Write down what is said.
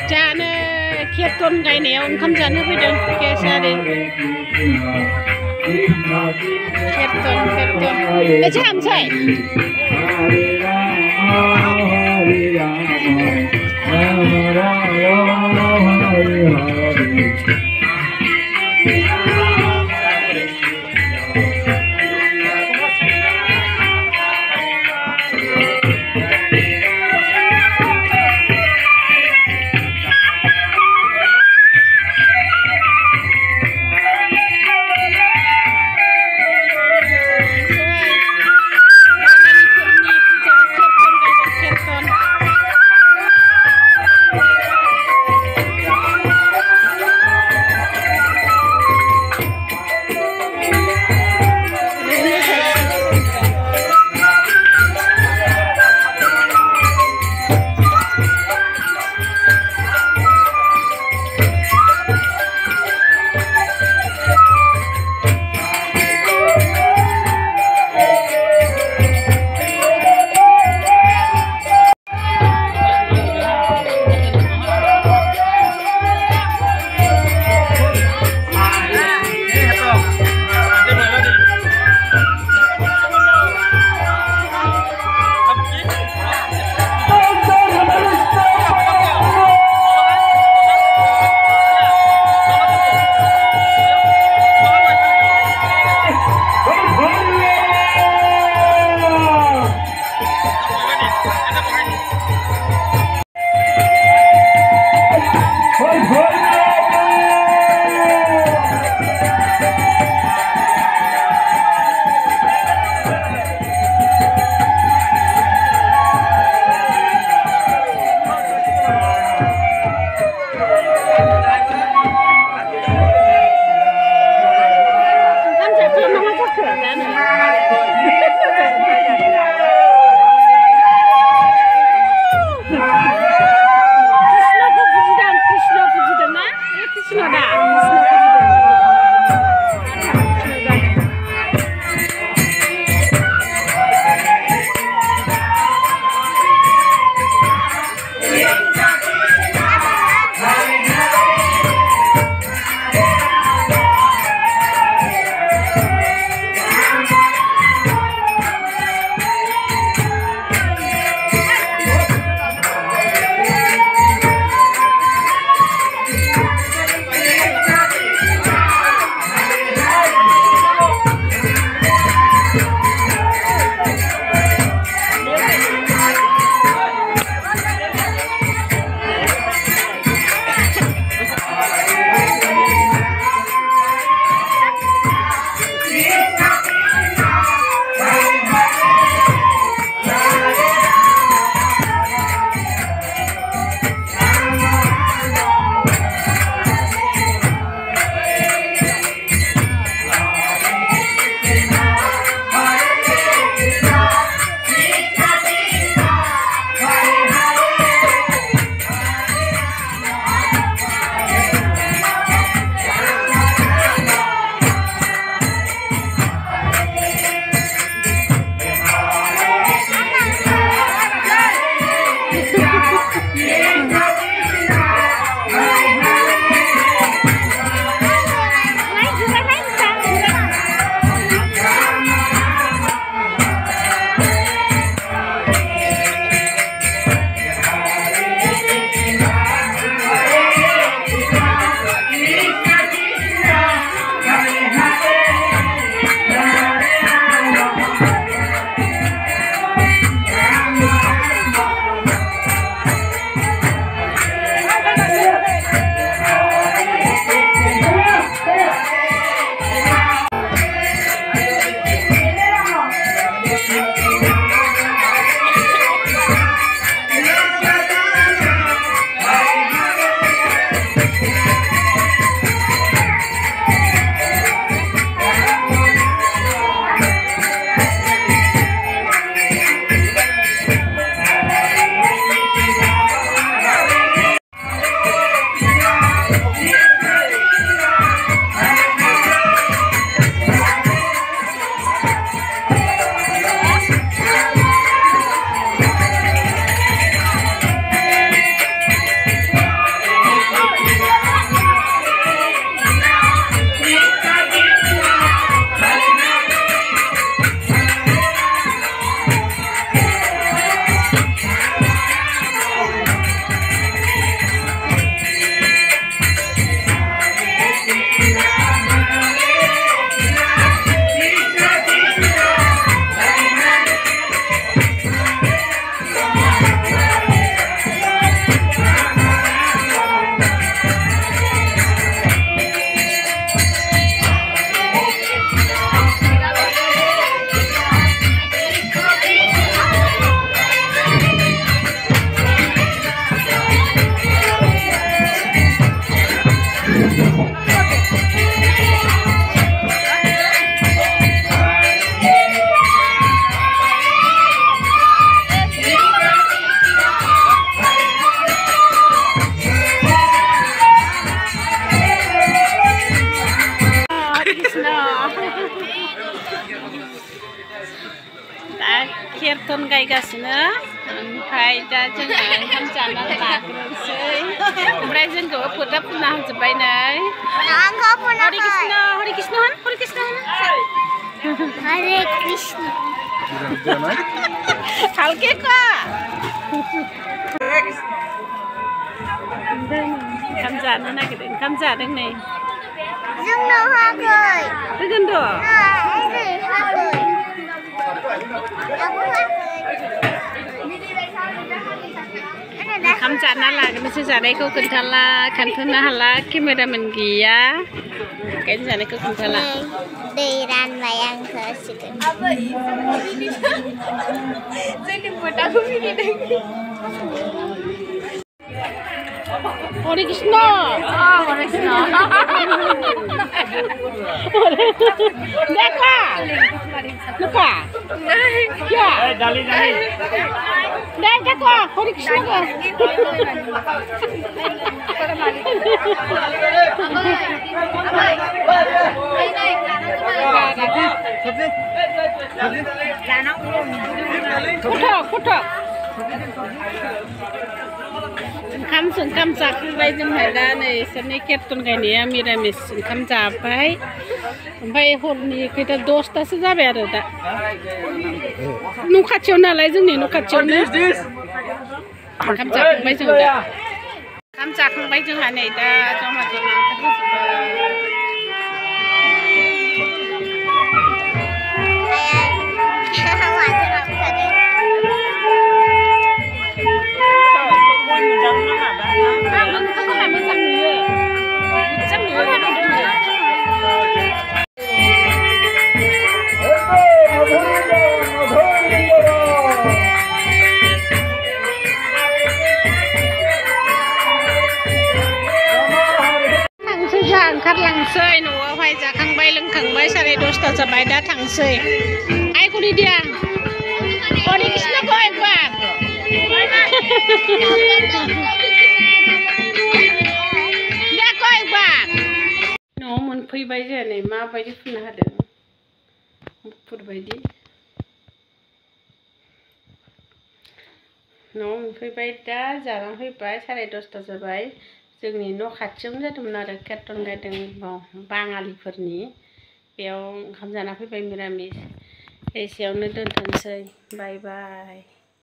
जानो kirton गायनायाव ओंखाम जानो फैदों केसारि kirton बेसे हामसै kirton गायगासिनो ओमफ्राय दा जोङो ओंखाम जाना लाग्रोनोसै ओमफ्राय जोंखौ फोथा फुनना होजोब्बाय नै हरे कृष्ण हरे कृष्ण होन हरे कृष्ण होन हरे कृष्ण हालके का ओंखाम जानो नागिरदों ओंखाम जादों नै जोंनाव हागै होगोनथ' ओंखाम जाना लाग्रोनोसै जानायखौ खोन्थानो हाला केमेरामेन गैया ओंखायनो जानायखौ खोन्थाला दै रानबाय आं होसिगोन जोंनि फोथाखौ मिनिदों हरे कृष्ण हरे कृष्ण देखा लुका क्या डाली डाली देख देखो हरे कृष्ण को फोटो ओंखाम जाखांबाय जोंहा दा नै इसोरनि kirton गायनाया मिरामिस ओंखाम जाबाय ओमफ्राय हरनि खैथा 10थासो जाबाय आरो दा न' खाथियाव नालाय जोंनि न' खाथियावनो ओंखाम जाखांबाय जों दा ओंखाम जाखांबाय जोंहा नै दा जमा ओंखारलांसै न'आवहाय जाखांबाय लोंखांबाय 10:30 जाबाय दा थांसै आइ करि दिया हरे कृष्ण को एक बार देखो एक बार न'आव मोनफैबाय जों नै माबायदि फुनना होदों मुफुर बायदि न'आव मोनफैबाय दा जाना फैबाय 10:30 जाबाय जोंनि न' खाथियावनो जादोंमोन आरो kirton गायदों बाङालिफोरनि बेयाव ओंखाम जाना फैबाय मिरामिस एसेयावनो दोनथ'नोसै बाय बाय।